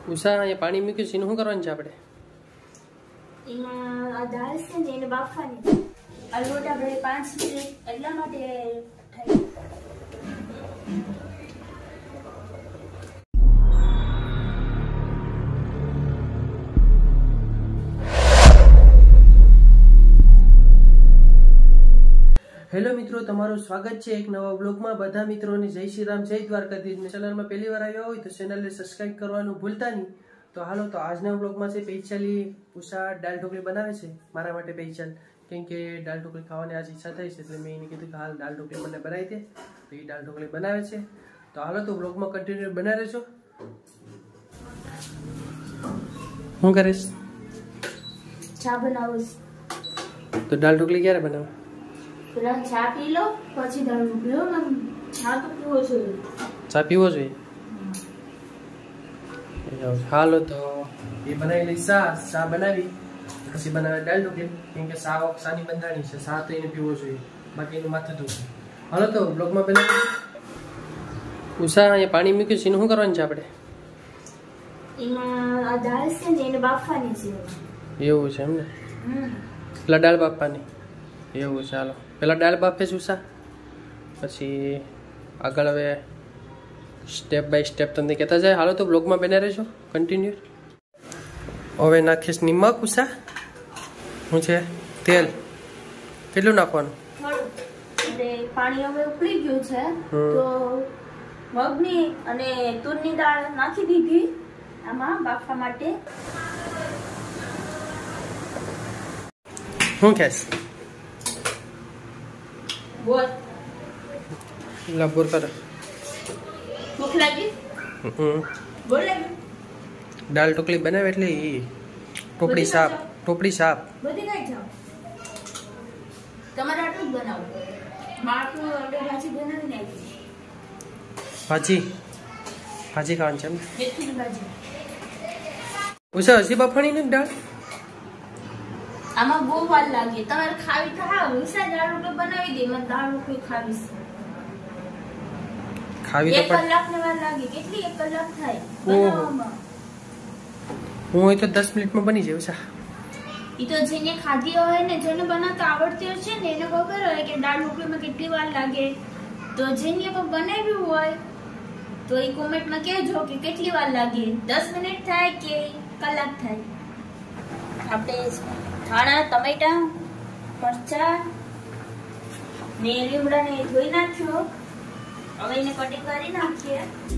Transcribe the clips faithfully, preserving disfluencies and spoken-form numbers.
ઉષા અહીંયા પાણી મૂક્યું છે, શું કરવાનું છે આપણે? એમાં આ દાળ છે ને એને બાફવાની છે. આ લોટ આપણે પાંચ મિનિટ એટલા માટે થાય. હેલો મિત્રો, તમારું સ્વાગત છે એક નવા બ્લોગમાં. બધા મિત્રોને જય શ્રી રામ, જય દ્વારકાધીશ. ચેનલમાં પહેલી વાર આવ્યા હોય તો ચેનલને સબસ્ક્રાઇબ કરવાનું ભૂલતા નહીં. તો હાલો, તો આજના બ્લોગમાં છે સ્પેશિયલી ઉષા દાળ ઢોકળી બનાવે છે મારા માટે સ્પેશિયલ, કેમ કે દાળ ઢોકળી ખાવાની આજ ઈચ્છા થઈ છે, એટલે મેં એને કીધું કે હાલ દાળ ઢોકળી મને બનાવી દે. તો એ દાળ ઢોકળી બનાવે છે. તો હાલો, તો બ્લોગમાં કન્ટિન્યુ બનાવી રહેજો. શું કરીશ? ચા બનાવું. તો દાળ ઢોકળી ક્યારે બનાવો? પેલા ચા પી લો, પછી દાળ ઢોકળી લો. ચા તો પીવો જોઈએ. ચા પીવો જોઈએ. હાલો, તો એ બનાવી લઈ ચા. ચા બનાવી પછી બનાવે દાળ ઢોકળી, કેમ કે ચા સાની બંધાણી છે. ચા તો એને પીવો જોઈએ, બાકી એનું માથું ધોવું. હાલો, તો બ્લોગમાં બનાવી. ઉષા અહીંયા પાણી મૂક્યું છે, એનું શું કરવાનું છે આપણે? એમાં આ દાળ છે ને એને બાફવાની છે. એવું છે એમ ને? પેલા દાળ બાફવાની. એવું, ચાલો પેલા દાળ બાફે છે ઉષા, પછી આગળ હવે સ્ટેપ બાય સ્ટેપ તમને કહેતા જાય. હાલો, તો બ્લોગમાં બને રહેજો કન્ટિન્યુ. હવે નાખીશ નિમક. ઉષા શું છે? તેલ કેટલું નાખવાનું? એટલે પાણી હવે ઉકળી ગયું છે, તો મગની અને તુરની દાળ નાખી દીધી આમાં બાફવા માટે. શું ખેસ? બોલ લબોર કરે. ભૂખ લાગી? બોલ લાગી. દાળ ઢોકળી બનાવે એટલે એ ટોપડી સાપ, ટોપડી સાપ બધી ખાઈ જાઓ. તમારે આટલું જ બનાવો. મારું આપણે ભાજી બનાવીને આવી. ભાજી ભાજી ખાવાની છે એમ? મેથીની ભાજી. ઉષા હજી બફાણી ને દાળ? આમાં બહુ વાર લાગે. તમારે ખાવી તો હા, ઉષા દાળ ઢોકળી બનાવી દે. મને દાળ ઢોકળી ખાવી છે. ખાવી તો એક કલાક ને વાર લાગે. કેટલી એક કલાક થાય બનાવવામાં? હું હોય તો દસ મિનિટમાં બની જાય ઉષા. ઈ તો જેને ખાધી હોય ને, જેને બનાવતા આવડતી હોય છે ને, એને ખબર હોય કે દાળ ઢોકળીમાં કેટલી વાર લાગે. તો જેને પણ બનાવ્યું હોય તો એ કોમેન્ટમાં કહેજો કે કેટલી વાર લાગે. દસ મિનિટ થાય કે કલાક થાય. આપણે ધાણા, ટમેટા, મરચા ને લીમડાને ધોઈ નાખ્યો. હવે એને કટિંગ કરી નાખીએ.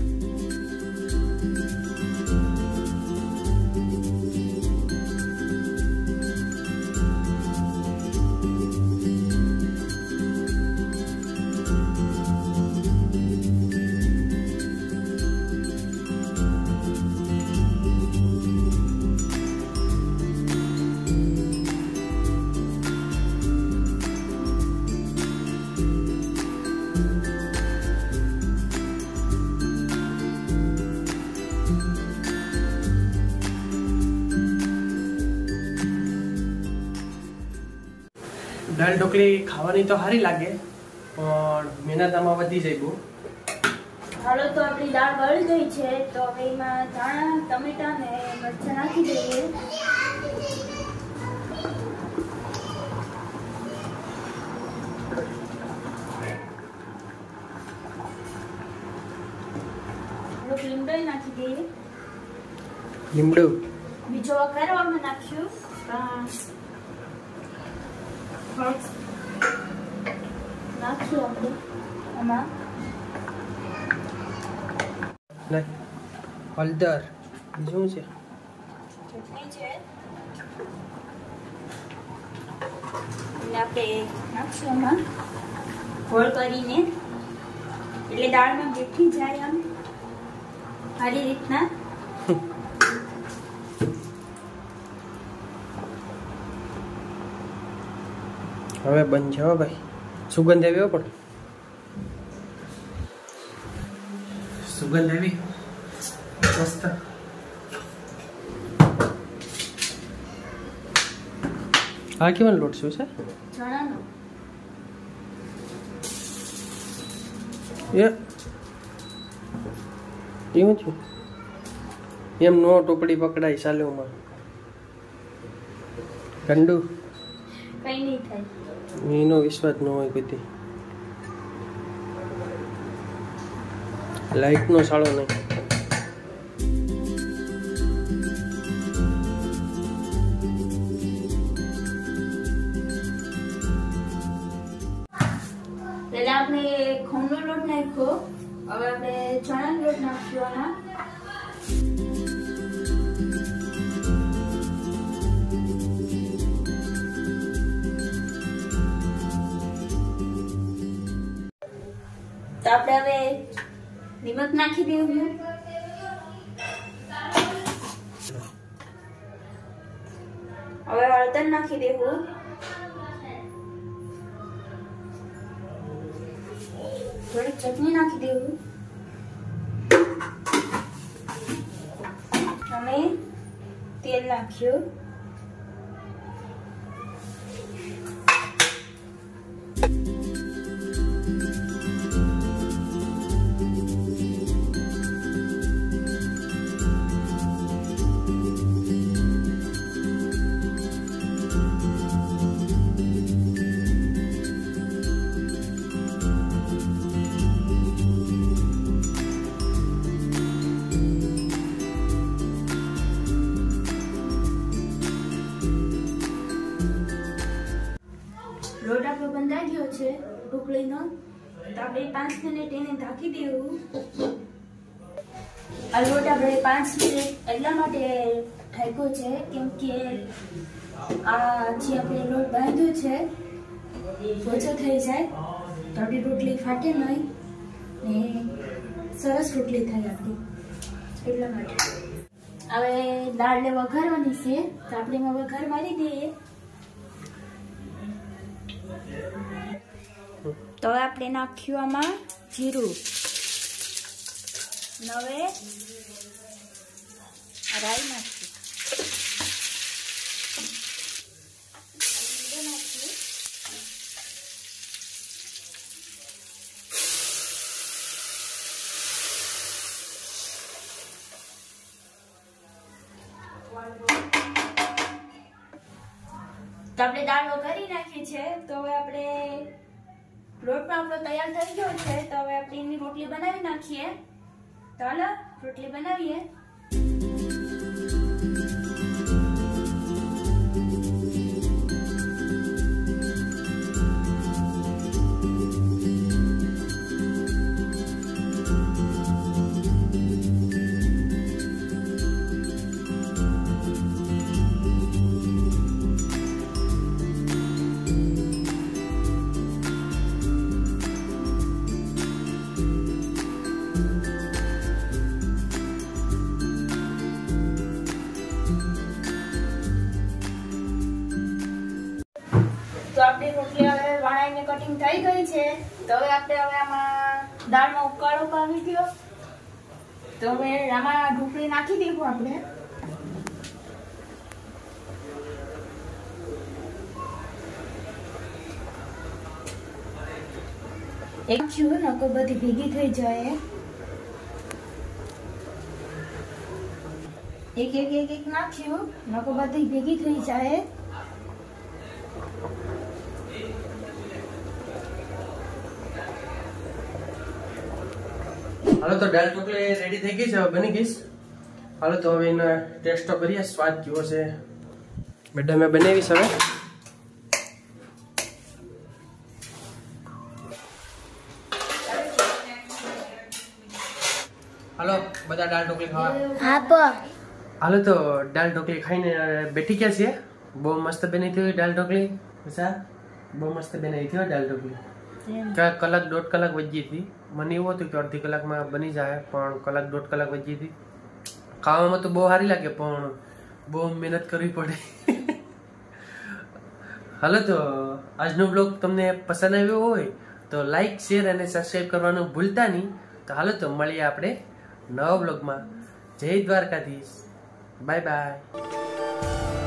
દાળ ઢોકળી ખાવાની તો સારી લાગે, પણ મહેનત આમાં વધી જાય બહુ. હાલો, તો આપણી દાળ બળી ગઈ છે, તો હવે એમાં ધાણા, ટમેટા ને મરચાં નાખી દઈએ. લીમડો નાખી દઈએ. લીમડો બીજો વઘારવામાં નાખ્યું. નાખ્યું આપણે આમાં હળદર, બીજું છે ચટણી છે. આપણે નાખશું આમાં ગોળ કરીને, એટલે દાળમાં બેઠી જાય આમ સારી રીતના. હવે બંધ છે હો ભાઈ. સુગંધ આવી પણ, સુગંધ આવી મસ્ત. આ કેવાનો લોટ શું છે? ચણાનો. એ એવું થયું? એમ નો ટોપડી પકડાય સાલુમાં ગંડુ કઈ નહીં થાય એનો વિશ્વાસ ન હોય કોઈ લાઈટ નો સાળો નહીં પહેલા આપણે ઘઉંનો લોટ નાખ્યો હવે આપણે ચણાનો લોટ નાખ્યો આના તો આપણે હવે નિમક નાખી દેવું હવે હળદર નાખી દેવું થોડી ચટણી નાખી દેવું અમે તેલ નાખ્યું લોટ આપણો બંધાઈ ગયો છે ઢોકળીનો તો આપણે પાંચ મિનિટ એને ઢાંકી દેવું આ લોટ આપણે પાંચ મિનિટ એટલા માટે ઢાંક્યો છે કેમ કે આ જે આપણે લોટ બાંધ્યો છે ઓછો થઈ જાય તો આપણી રોટલી ફાટે નહીં ને સરસ રોટલી થાય આપણી એટલા માટે હવે દાળને વઘારવાની છે તો આપણે એમાં વઘાર મારી દઈએ તો હવે આપણે નાખ્યું આમાં જીરું હવે રાઈ નાખી તો આપણે દાળ વઘારી નાખી છે તો હવે આપણે લોટ પણ આપણો તૈયાર થઈ ગયો છે તો હવે આપણે એની રોટલી બનાવી નાખીએ તો હાલો રોટલી બનાવીએ તો આપણી રોટલી હવે વણાઈને કટિંગ થઈ ગઈ છે તો હવે આપણે હવે આમાં દાળમાં ઉકાળો પાવી ગયો તો હવે આમાં ઢોકળી નાખી દઈશું આપણે એક છું નકો બધી ભેગી થઈ જાય એક એક એક એક નાખ્યું નકો બધી ભેગી થઈ જાય હાલો તો દાળ ઢોકળી રેડી થઈ ગઈ છે હવે બની ગઈ હાલો તો હવે એનો ટેસ્ટ કરીએ સ્વાદ કેવો છે બેટા મેં બનાવીશ હવે હાલો બધા દાળ ઢોકળી ખાવા હા પર હાલો તો દાળ ઢોકળી ખાઈને બેઠી ગયા છીએ બહુ મસ્ત બની હતી દાળ ઢોકળી સા બહુ મસ્ત બનાવી હતી દાળ ઢોકળી કલાક દોઢ કલાક વજી હતી મને એવું હતું કે અડધી કલાકમાં બની જાય પણ કલાક દોઢ કલાક વજી હતી ખાવામાં તો બહુ સારી લાગે પણ બહુ મહેનત કરવી પડે હાલો તો આજનો બ્લોગ તમને પસંદ આવ્યો હોય તો લાઈક શેર અને સબસ્ક્રાઈબ કરવાનું ભૂલતા નહીં તો હાલો તો મળીએ આપણે નવા બ્લોગમાં જય દ્વારકાધીશ બાય બાય